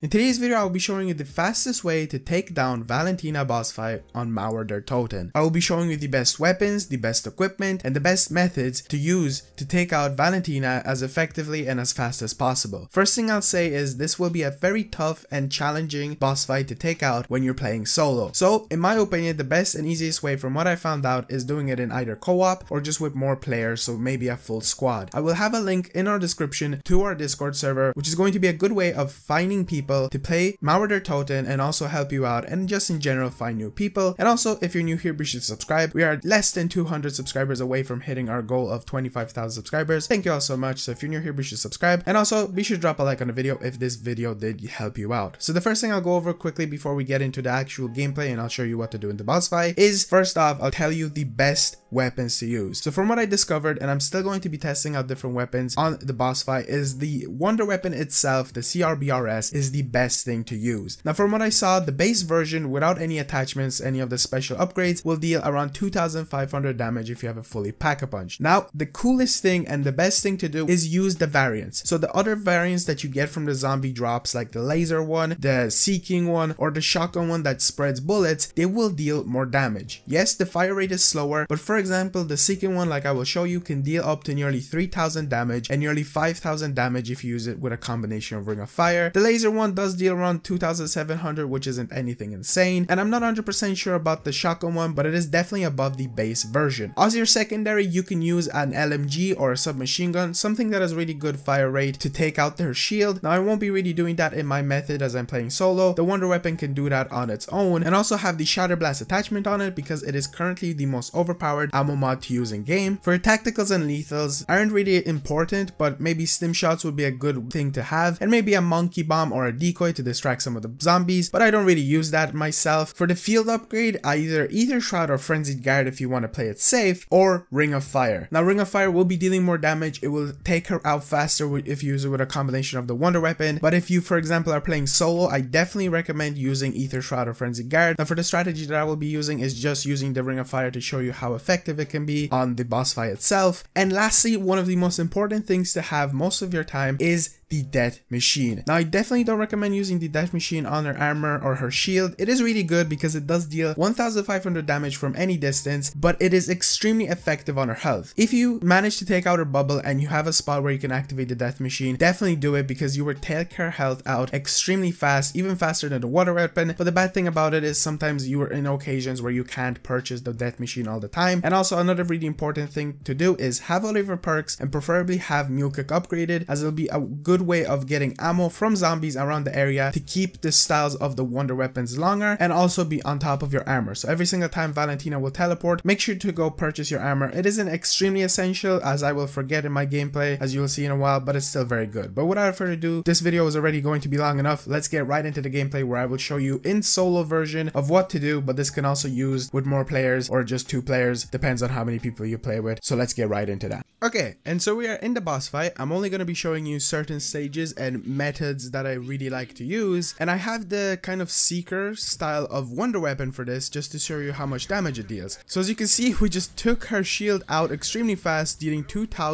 In today's video, I will be showing you the fastest way to take down Valentina boss fight on Mauer der Toten. I will be showing you the best weapons, the best equipment, and the best methods to use to take out Valentina as effectively and as fast as possible. First thing I'll say is this will be a very tough and challenging boss fight to take out when you're playing solo. So in my opinion, the best and easiest way from what I found out is doing it in either co-op or just with more players, so maybe a full squad. I will have a link in our description to our Discord server, which is going to be a good way of finding people to play Mauer der Toten and also help you out and just in general find new people. And also, if you're new here, be sure to subscribe. We are less than 200 subscribers away from hitting our goal of 25,000 subscribers. Thank you all so much. So if you're new here, be sure to subscribe, and also be sure to drop a like on the video if this video did help you out. So the first thing I'll go over quickly before we get into the actual gameplay and I'll show you what to do in the boss fight is, first off, I'll tell you the best weapons to use. So from what I discovered, and I'm still going to be testing out different weapons on the boss fight, is the wonder weapon itself, the CRBRS, is the best thing to use. Now from what I saw, the base version without any attachments, any of the special upgrades, will deal around 2,500 damage if you have a fully Pack-a-Punch. Now the coolest thing and the best thing to do is use the variants. So the other variants that you get from the zombie drops, like the laser one, the seeking one, or the shotgun one that spreads bullets, they will deal more damage. Yes, the fire rate is slower, but for example, the seeking one, like I will show you, can deal up to nearly 3,000 damage and nearly 5,000 damage if you use it with a combination of Ring of Fire. The laser one does deal around 2,700, which isn't anything insane, and I'm not 100% sure about the shotgun one, but it is definitely above the base version. As your secondary, you can use an LMG or a submachine gun, something that has really good fire rate to take out their shield. Now I won't be really doing that in my method as I'm playing solo. The wonder weapon can do that on its own, and also have the Shatter Blast attachment on it because it is currently the most overpowered ammo mod to use in game. For tacticals and lethals aren't really important, but maybe stim shots would be a good thing to have, and maybe a monkey bomb or a decoy to distract some of the zombies, but I don't really use that myself. For the field upgrade, I either Aether Shroud or Frenzied Guard if you want to play it safe, or Ring of Fire. Now Ring of Fire will be dealing more damage. It will take her out faster if you use it with a combination of the wonder weapon, but if you, for example, are playing solo, I definitely recommend using Aether Shroud or Frenzied Guard. Now for the strategy that I will be using is just using the Ring of Fire to show you how effective it can be on the boss fight itself. And lastly, one of the most important things to have most of your time is the Death Machine. Now I definitely don't recommend using the Death Machine on her armor or her shield. It is really good because it does deal 1,500 damage from any distance, but it is extremely effective on her health. If you manage to take out her bubble and you have a spot where you can activate the Death Machine, definitely do it because you will take her health out extremely fast, even faster than the water weapon. But the bad thing about it is sometimes you are in occasions where you can't purchase the Death Machine all the time. And also another really important thing to do is have all of your perks and preferably have Mule Kick upgraded, as it'll be a good way of getting ammo from zombies around the area to keep the styles of the wonder weapons longer and also be on top of your armor. So every single time Valentina will teleport, make sure to go purchase your armor. It isn't extremely essential, as I will forget in my gameplay, as you will see in a while, but it's still very good. But without further ado, this video is already going to be long enough. Let's get right into the gameplay, where I will show you in solo version of what to do, but this can also use with more players or just 2 players, depends on how many people you play with. So let's get right into that. Okay, and so we are in the boss fight. I'm only going to be showing you certain stages and methods that I really like to use, and I have the kind of Seeker style of wonder weapon for this just to show you how much damage it deals. So as you can see, we just took her shield out extremely fast, dealing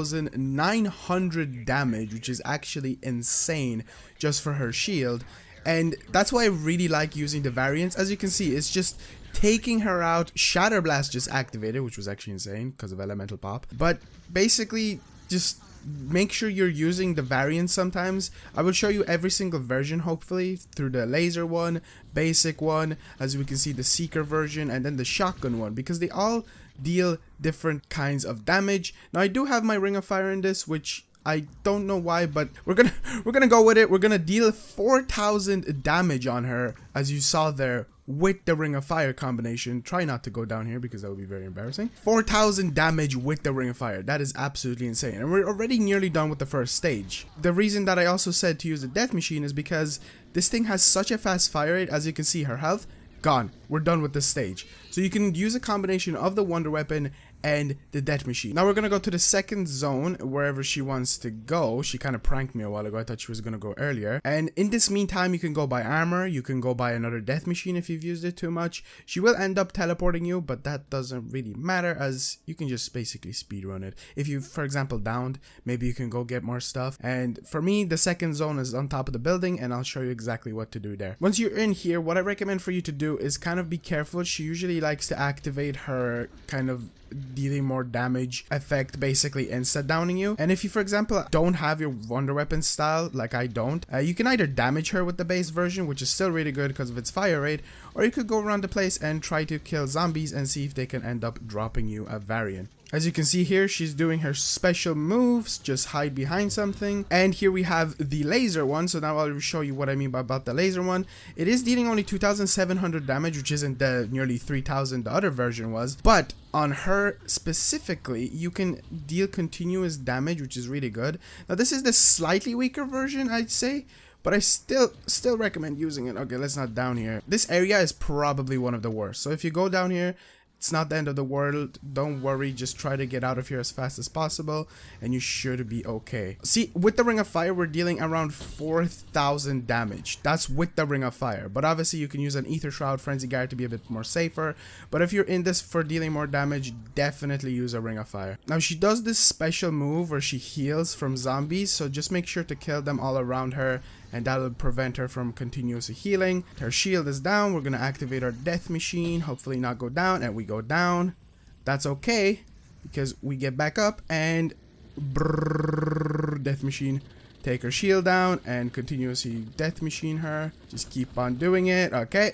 2,900 damage, which is actually insane just for her shield. And that's why I really like using the variants. As you can see, it's just taking her out. Shatter Blast just activated, which was actually insane because of elemental pop. But basically, just make sure you're using the variants sometimes. I will show you every single version, hopefully, through the laser one, basic one, as we can see the Seeker version, and then the shotgun one, because they all deal different kinds of damage. Now I do have my Ring of Fire in this, which I don't know why, but we're gonna go with it. We're gonna deal 4,000 damage on her, as you saw there, with the Ring of Fire combination. Try not to go down here because that would be very embarrassing. 4,000 damage with the Ring of Fire. That is absolutely insane. And we're already nearly done with the first stage. The reason that I also said to use the Death Machine is because this thing has such a fast fire rate. As you can see, her health gone. We're done with this stage. So you can use a combination of the wonder weapon and the death machine. Now we're gonna go to the second zone, wherever she wants to go. She kind of pranked me a while ago. I thought she was gonna go earlier. And in this meantime, you can go buy armor. You can go buy another death machine if you've used it too much. She will end up teleporting you, but that doesn't really matter, as you can just basically speedrun it. If you, for example, downed, maybe you can go get more stuff. And for me, the second zone is on top of the building, and I'll show you exactly what to do there. Once you're in here, what I recommend for you to do is kind of be careful. She usually likes to activate her kind of dealing more damage effect basically insta downing you. And if you, for example, don't have your wonder weapon style, like I don't, you can either damage her with the base version, which is still really good because of its fire rate, or you could go around the place and try to kill zombies and see if they can end up dropping you a variant. As you can see here, she's doing her special moves, just hide behind something. And here we have the laser one. So now I'll show you what I mean about the laser one. It is dealing only 2,700 damage, which isn't the nearly 3,000 the other version was. But on her specifically, you can deal continuous damage, which is really good. Now this is the slightly weaker version, I'd say, but I still recommend using it. Okay, let's not down here. This area is probably one of the worst. So if you go down here, it's not the end of the world. Don't worry, just try to get out of here as fast as possible and you should be okay. See, with the Ring of Fire, we're dealing around 4,000 damage. That's with the Ring of Fire. But obviously you can use an Aether Shroud, Frenzy Guard to be a bit more safer. But if you're in this for dealing more damage, definitely use a Ring of Fire. Now she does this special move where she heals from zombies. So just make sure to kill them all around her, and that'll prevent her from continuously healing. Her shield is down. We're gonna activate our death machine, hopefully not go down, and we go down. That's okay, because we get back up and brrr, death machine. Take her shield down and continuously death machine her. Just keep on doing it. Okay.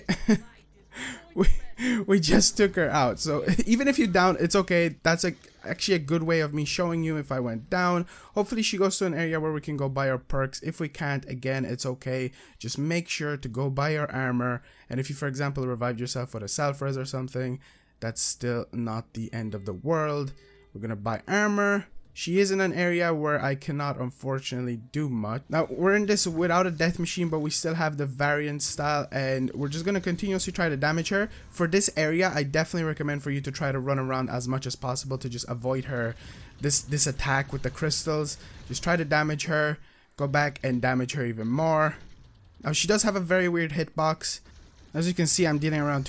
we just took her out. So even if you're down, it's okay. That's actually a good way of me showing you if I went down. Hopefully she goes to an area where we can go buy our perks. If we can't, again, it's okay. Just make sure to go buy your armor. And if you, for example, revived yourself with a self-res or something, that's still not the end of the world. We're gonna buy armor. She is in an area where I cannot unfortunately do much. Now we're in this without a death machine, but we still have the variant style, and we're just going to continuously try to damage her. For this area, I definitely recommend for you to try to run around as much as possible to just avoid her, this attack with the crystals. Just try to damage her, go back and damage her even more. Now she does have a very weird hitbox. As you can see, I'm dealing around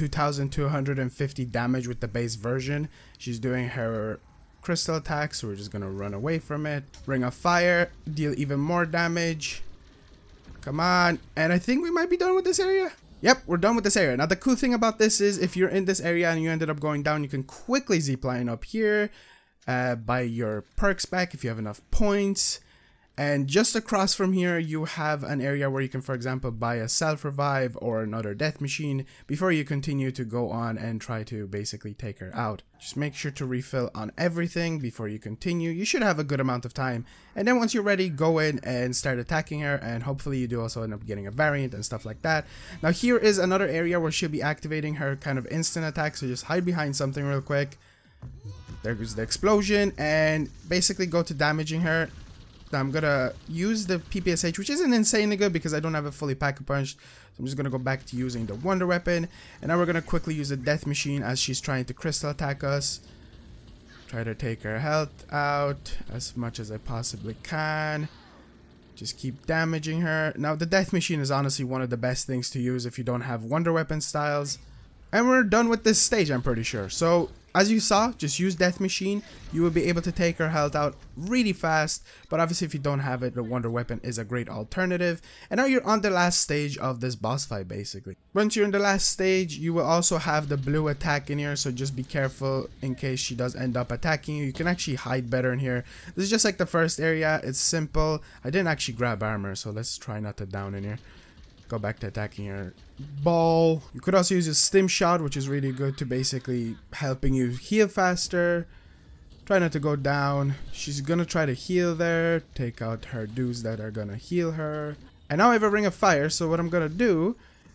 2,250 damage with the base version. She's doing her crystal attack, so we're just gonna run away from it. Ring of Fire, deal even more damage. Come on. And I think we might be done with this area. Yep, we're done with this area. Now the cool thing about this is if you're in this area and you ended up going down, you can quickly zipline up here, buy your perks back if you have enough points. And just across from here, you have an area where you can, for example, buy a self-revive or another death machine before you continue to go on and try to basically take her out. Just make sure to refill on everything before you continue. You should have a good amount of time. And then once you're ready, go in and start attacking her. And hopefully you do also end up getting a variant and stuff like that. Now here is another area where she'll be activating her kind of instant attack. So just hide behind something real quick. There goes the explosion. And basically go to damaging her. I'm gonna use the PPSH, which isn't insanely good because I don't have a fully pack-a-punch. So I'm just gonna go back to using the wonder weapon, and now we're gonna quickly use the death machine as she's trying to crystal attack us. Try to take her health out as much as I possibly can. Just keep damaging her. Now the death machine is honestly one of the best things to use if you don't have wonder weapon styles. And we're done with this stage, I'm pretty sure. So as you saw, just use death machine. You will be able to take her health out really fast. But obviously if you don't have it, the wonder weapon is a great alternative. And now you're on the last stage of this boss fight basically. Once you're in the last stage, you will also have the blue attack in here. So just be careful in case she does end up attacking you. You can actually hide better in here. This is just like the first area. It's simple. I didn't actually grab armor, so let's try not to down in here. Go back to attacking her ball. You could also use a stim shot, which is really good to basically helping you heal faster. Try not to go down. She's gonna try to heal there. Take out her dudes that are gonna heal her. And now I have a Ring of Fire, so what I'm gonna do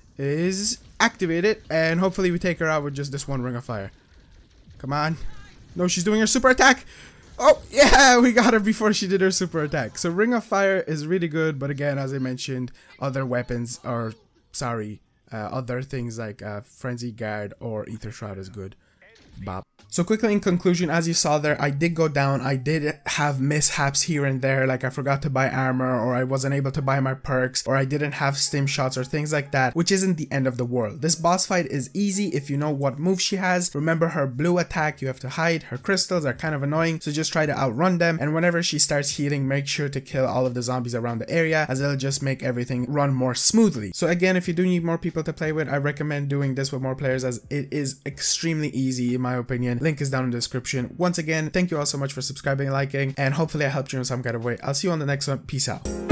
is activate it, and hopefully we take her out with just this one Ring of Fire. Come on. No, she's doing her super attack. Oh, yeah, we got her before she did her super attack. So Ring of Fire is really good, but again, as I mentioned, other weapons are, other things like Frenzy Guard or Aether Shroud is good. Bop. So quickly in conclusion, as you saw there, I did go down. I did have mishaps here and there, like I forgot to buy armor, or I wasn't able to buy my perks, or I didn't have stim shots or things like that, which isn't the end of the world. This boss fight is easy if you know what move she has. Remember her blue attack, you have to hide. Her crystals are kind of annoying, so just try to outrun them, and whenever she starts healing, make sure to kill all of the zombies around the area, as it'll just make everything run more smoothly. So again, if you do need more people to play with, I recommend doing this with more players, as it is extremely easy in my opinion. Link is down in the description. Once again, thank you all so much for subscribing and liking, and hopefully I helped you in some kind of way. I'll see you on the next one. Peace out.